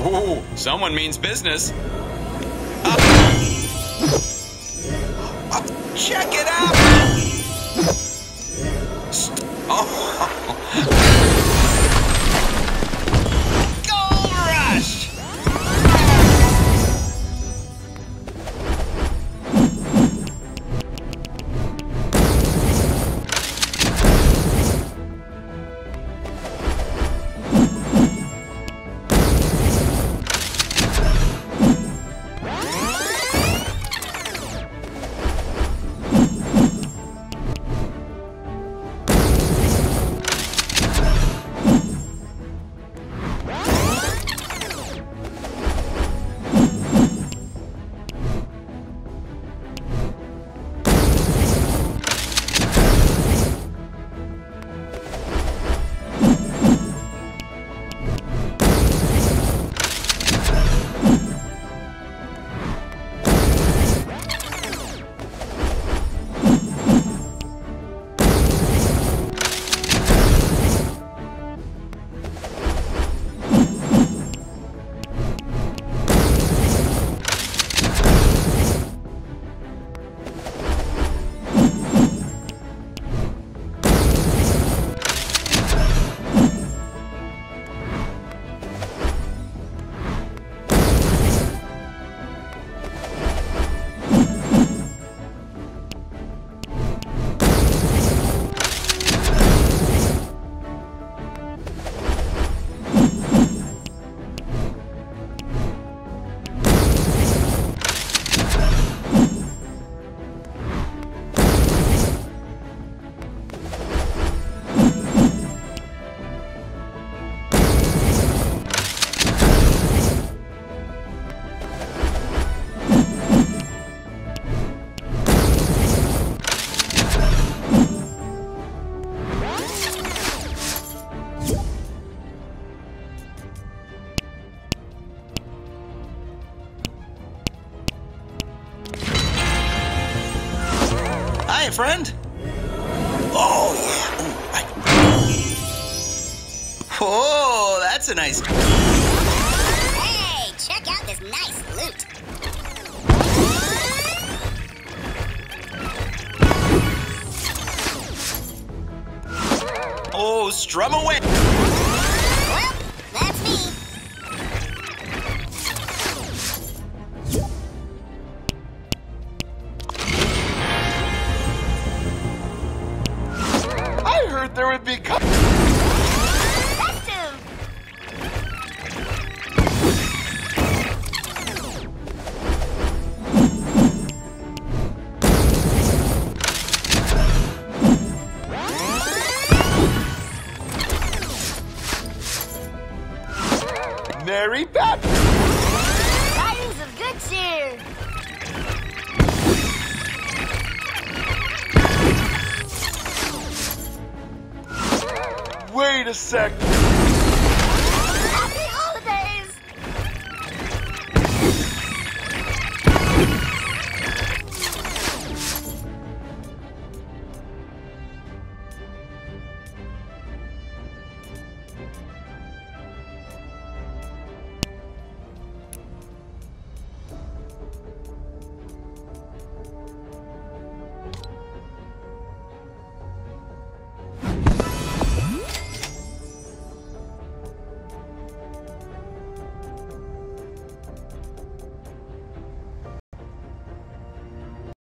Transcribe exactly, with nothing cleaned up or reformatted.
Ooh, someone means business. Uh, uh, check it out! St oh. Gold Rush! Hi, friend. Oh, yeah. Ooh, I... Oh, that's a nice... Hey, check out this nice loot. Oh, strum away. Well, that's me. I heard there would be... Festive! Mary Beth! Tidings of good cheer! Wait a sec.